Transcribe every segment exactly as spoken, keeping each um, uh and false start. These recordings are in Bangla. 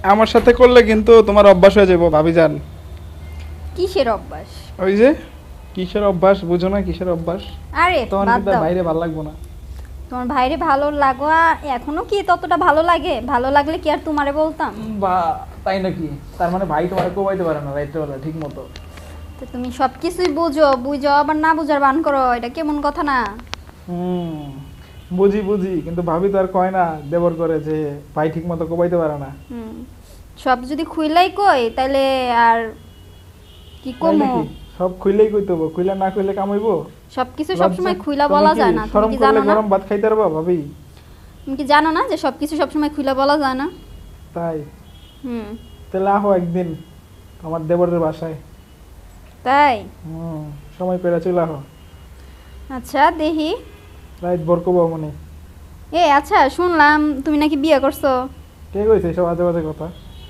আমার সাথে করলে কিন্তু তোমার অভ্যাস হয়ে যাবে ভাবিজান। কিসের অভ্যাস? ওই যে কিসের অভ্যাস বুঝো না? কিসের অভ্যাস? আরে তোমার বাদ কিন্তু দাও। বাইরে ভালো লাগবে না। তোমার ভাইরে ভালো লাগা এখনো কি ততটা ভালো লাগে? ভালো লাগলে কি আর তোমারে বলতাম? বা তাই নাকি? তার মানে ভাই তোমার কোবাইতে পারে না রাইটবেলা ঠিক মতো? তো তুমি সব কিছুই বুঝো, বুঝো আবার না বুঝার বান করো, এটা কেমন কথা না? হুম বুঝি বুঝি, কিন্তু ভাবি তো আর কয় না দেবর করে যে ভাই ঠিক মতো কোবাইতে পারে না। হুম সব যদি খুইলাই কই তাহলে আর কি তাই কমো? নাকি? সব খুইলেই কইতে হবে, খুইলা না কইলে কামাইবো? সবকিছু সবসময় লজ্জা- খুইলা তুমি বলা কি যায় না, তুমি শরম কি করলে জানো না? গরম ভাত খাইতে পারবা ভাবি? তুমি কি জানো না যে সবকিছু সবসময় খুইলা বলা যায় না? তাই? হুম তাহলে আহো একদিন আমার দেবরের বাসায়। তাই? হুম সময় পেরে চলে আহো। আচ্ছা দেখি। রাইট বর কোবাও মনে। এ আচ্ছা শুনলাম তুমি নাকি বিয়ে করছো। কে কইছে এসব আজে বাজে কথা?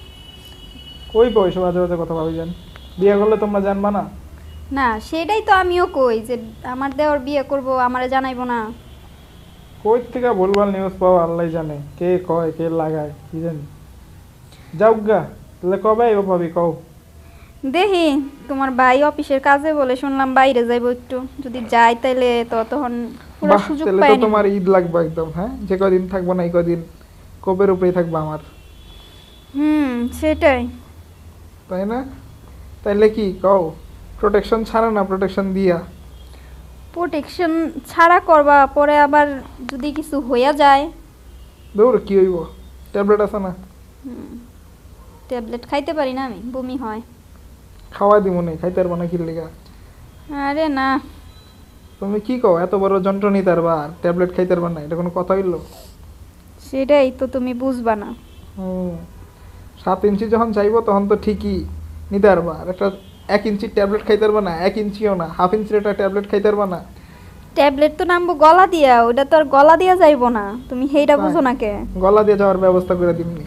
কই পাও এসব আজে বাজে কথা ভাবি জান? বিয়ে করলে তোমরা জানবা না? না সেটাই তো আমিও কই যে আমার দেওর বিয়ে করব, আমারে জানাইবো না। কই থেকে ভুলভাল নিউজ পাও আল্লাহ জানে, কে কয় কে লাগায় কি জানি। যাও গা, তাহলে কবে আইবো ভাবি কও? দেখি তোমার ভাই অফিসের কাজে বলে শুনলাম বাইরে যাইবো একটু, যদি যাই তাইলে তো তখন পুরো বাহ, সুযোগ তাহলে পাই তো নিব। তোমার ঈদ লাগবে একদম। হ্যাঁ, যে কদিন থাকবো না এই কদিন কোপের উপরেই থাকবো আমার, হুম সেটাই। তাই না? তাইলে কি কও, প্রোটেকশন ছাড়া না প্রোটেকশন দিয়া? প্রোটেকশন ছাড়া করবা, পরে আবার যদি কিছু হইয়া যায়? দৌড় কি হইব, ট্যাবলেট আছে না? ট্যাবলেট খাইতে পারি না আমি, বমি হয়। খাওয়াই দিব না, খাইতে পারবো না কি লিগা? আরে না। তুমি কি কও, এত বড় যন্ত্র নিতে পারবা ট্যাবলেট খাইতে পারবা না, এটা কোনো কথা হইলো? সেটাই তো তুমি বুঝবা না। হুম সাত ইঞ্চি যখন চাইবো তখন তো ঠিকই নিতে পারবা, আর একটা এক ইঞ্চির ট্যাবলেট খাইতে পারবা না, এক ইঞ্চিও না হাফ ইঞ্চির একটা ট্যাবলেট খাইতে পারবা না। ট্যাবলেট তো নামবো গলা দিয়া, ওটা তো আর গলা দিয়া যাইবো না, তুমি সেইটা তাই? বুঝো না কে? গলা দিয়ে যাওয়ার ব্যবস্থা করে দিমনি,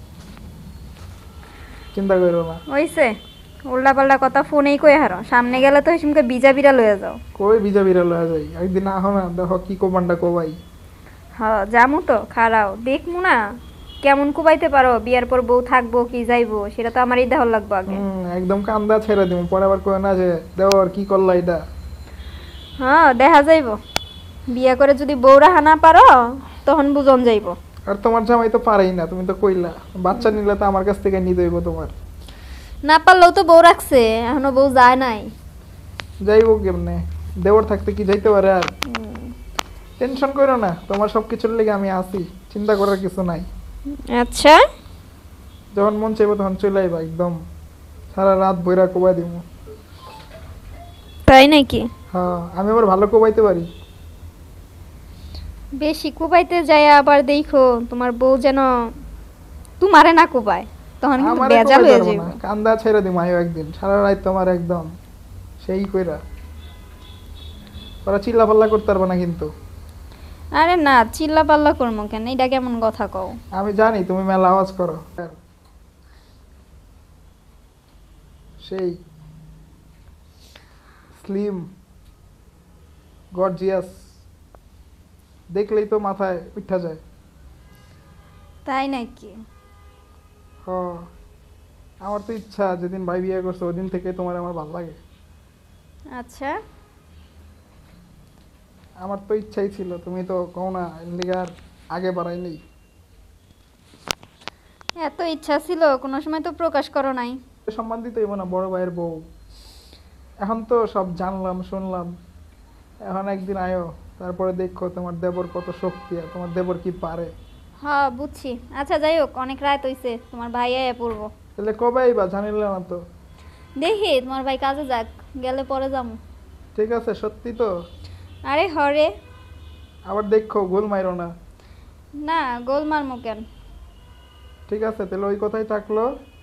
চিন্তা করো না। হইছে উল্টা পাল্টা কথা ফোনেই কই হারো, সামনে গেলে তো হিসমকে বিজা বিড়া লয়ে যাও। কই ভিজা বিড়াল হয়ে যাই, একদিন আহো না দেখো কি কোমান্ডা কোবাই। হ্যাঁ জামু তো, খারাও দেখমু না কেমন কুবাইতে পারো। বিয়ার পর বউ থাকবো কি যাইবো সেটা তো আমারই দেহর লাগবো আগে। হুম একদম কান্দা ছেড়ে দিব, পরে আবার কই না যে দেওয়ার কি করলা এটা। হ্যাঁ দেখা যাইবো, বিয়া করে যদি বউ রাহা না পারো তখন বুঝন যাইবো। আর তোমার জামাই তো পারেই না, তুমি তো কইলা বাচ্চা নিলে তো আমার কাছ থেকে নিতে হইব তোমার। না পারলেও তো বউ রাখছে, এখনো বউ যায় নাই। যাইব কেমনে, দেওয়ার থাকতে কি যাইতে পারে আর? টেনশন করো না, তোমার সব কিছুর লেগে আমি আছি, চিন্তা করার কিছু নাই। আচ্ছা যখন মন চাইবো তখন চলে আইবা, একদম সারা রাত বইরা কোবাই দিব। তাই নাকি? হ্যাঁ আমি আবার ভালো কোবাইতে পারি। বেশি কুবাইতে যায় আবার দেখো তোমার বউ যেন তোমারে না কুবায়, তখন কিন্তু আমারে বেজাল কোবাইতে হয়ে পারবো যাবে। না, কান্দা ছেড়ে দিম আয়ো একদিন সারা রাত তোমার একদম সেই কইরা। ওরা চিল্লা পাল্লা করতে পারবো না কিন্তু। আরে না চিল্লা পাল্লা করবো কেন, এটা কেমন কথা কও? আমি জানি তুমি মেলা আওয়াজ করো। সেই স্লিম গর্জিয়াস দেখলেই তো মাথায় উঠা যায়। তাই নাকি? হ আমার তো ইচ্ছা, যেদিন ভাই বিয়ে করছো ওদিন থেকে তোমার আমার ভালো লাগে। আচ্ছা আমার তো ইচ্ছাই ছিল, তুমি তো কও না এদিকে আর আগে বাড়াই নেই। এত ইচ্ছা ছিল কোনো সময় তো প্রকাশ করো নাই। সম্মান দিতে হইব না, বড় ভাইয়ের বউ। এখন তো সব জানলাম শুনলাম, এখন একদিন আয়ো, তারপরে দেখো তোমার দেবর কত শক্তি আর তোমার দেবর কি পারে। হ্যাঁ বুঝছি। আচ্ছা যাই হোক অনেক রাত হইছে, তোমার ভাই আয়া পড়বো। তাহলে কবে আইবা জানিলে না তো? দেখি তোমার ভাই কাজে যাক, গেলে পরে যাবো। ঠিক আছে সত্যি তো? আরে হরে আবার দেখো গোল মাইরো না। না, গোল মারমু কেন? ঠিক আছে তাহলে ওই কথাই থাকলো।